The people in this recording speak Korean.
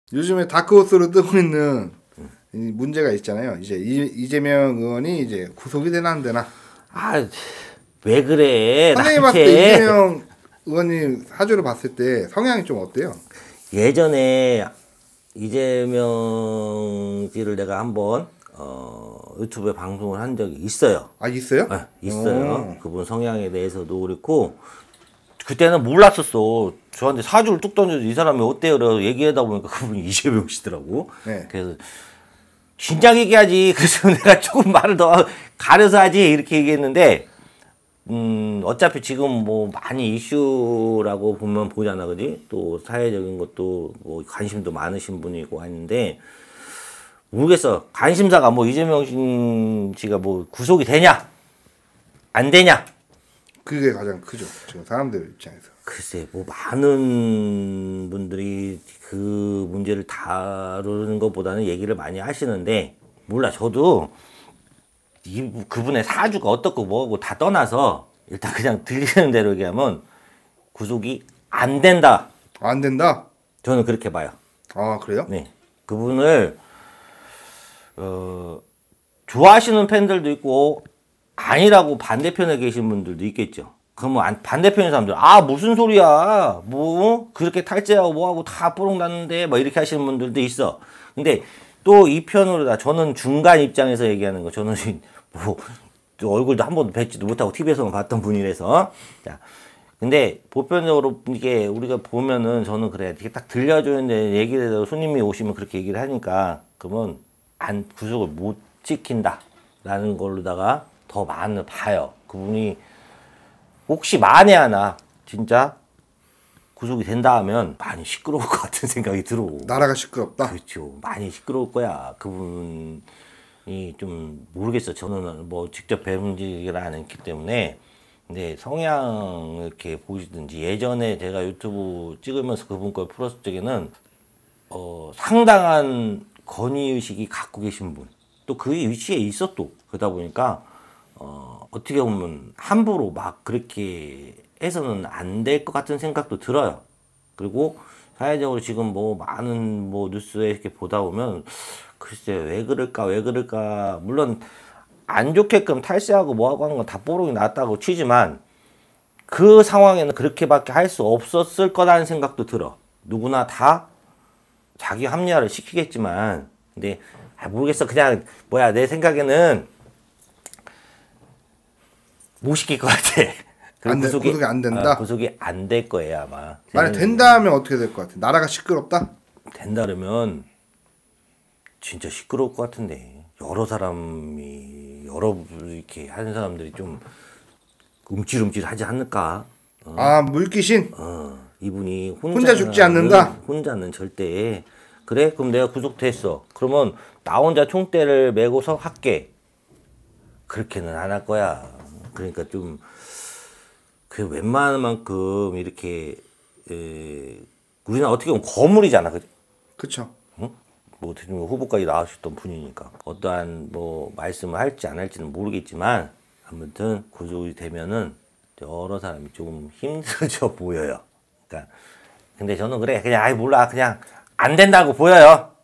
요즘에 다크호스로 뜨고 있는 이 문제가 있잖아요. 이제 이재명 의원이 이제 구속이 되나 안 되나? 아, 왜 그래? 선생님 봤을 때 이재명 의원님 사주를 봤을 때 성향이 좀 어때요? 예전에 이재명 씨를 내가 한번 유튜브에 방송을 한 적이 있어요. 아, 있어요? 네, 있어요. 그분 성향에 대해서도 그렇고 그때는 몰랐었어. 저한테 사주를 뚝 던져서 이 사람이 어때요? 그래서 얘기하다 보니까 그분이 이재명 씨더라고. 네. 그래서 진작 얘기하지. 그래서 내가 조금 말을 더 가려서 하지 이렇게 얘기했는데 어차피 지금 뭐 많이 이슈라고 보면 보잖아, 그지? 또 사회적인 것도 뭐 관심도 많으신 분이고 하는데 모르겠어. 관심사가 뭐 이재명 씨가 뭐 구속이 되냐 안 되냐. 그게 가장 크죠. 지금 사람들 입장에서. 글쎄, 뭐 많은 분들이 그 문제를 다루는 것보다는 얘기를 많이 하시는데 몰라. 저도 그분의 사주가 어떻고 뭐고 다 떠나서 일단 그냥 들리는 대로 얘기하면 구속이 안 된다. 안 된다? 저는 그렇게 봐요. 아, 그래요? 네, 그분을 좋아하시는 팬들도 있고 아니라고 반대편에 계신 분들도 있겠죠. 그러면 반대편의 사람들 무슨 소리야 뭐 그렇게 탈제하고 뭐하고 다 뽀록 났는데 뭐 이렇게 하시는 분들도 있어. 근데 또 이 편으로 저는 중간 입장에서 얘기하는 거. 저는 뭐 얼굴도 한 번도 뵙지도 못하고 TV에서만 봤던 분이라서. 자, 근데 보편적으로 이게 우리가 보면은 저는 그래 이렇게 딱 들려주는데 얘기를 해도 손님이 오시면 그렇게 얘기를 하니까 그러면 구속을 못 지킨다라는 걸로다가 더 많이 봐요. 그분이 혹시 만에 하나 진짜 구속이 된다 하면 많이 시끄러울 것 같은 생각이 들어. 나라가 시끄럽다? 그렇죠. 많이 시끄러울 거야. 그분이 좀 모르겠어. 저는 뭐 직접 배운지를 않았기 때문에. 근데 성향 이렇게 보시든지 예전에 제가 유튜브 찍으면서 그분 걸 풀었을 적에는 상당한 권위의식이 갖고 계신 분. 또 그 위치에 있어 또. 그러다 보니까 어떻게 보면 함부로 막 그렇게 해서는 안 될 것 같은 생각도 들어요. 그리고 사회적으로 지금 뭐 많은 뭐 뉴스에 이렇게 보다 보면 글쎄 왜 그럴까 물론 안 좋게끔 탈세하고 뭐하고 하는 건 다 뽀록이 났다고 치지만 그 상황에는 그렇게밖에 할 수 없었을 거라는 생각도 들어. 누구나 다 자기 합리화를 시키겠지만 근데 모르겠어. 그냥 내 생각에는 못 시킬 것 같아. 구속이 안 된다? 구속이 안 될 거예요 아마. 만약 된다 하면 어떻게 될 것 같아? 나라가 시끄럽다? 된다 그러면 진짜 시끄러울 것 같은데. 여러 사람이 이렇게 하는 사람들이 좀 움찔움찔하지 않을까? 물귀신? 이분이 혼자 죽지 않는다? 혼자는 절대. 그래? 그럼 내가 구속됐어. 그러면 나 혼자 총대를 메고서 할게. 그렇게는 안 할 거야. 그러니까 좀 그 웬만한 만큼 이렇게 우리나라 어떻게 보면 거물이잖아, 그지? 그쵸. 응? 뭐 대통령 후보까지 나오셨던 분이니까 어떠한 뭐 말씀을 할지 안 할지는 모르겠지만 아무튼 구속이 되면은 여러 사람이 좀 힘들어져 보여요. 그러니까 근데 저는 그래 그냥 몰라 그냥 안 된다고 보여요.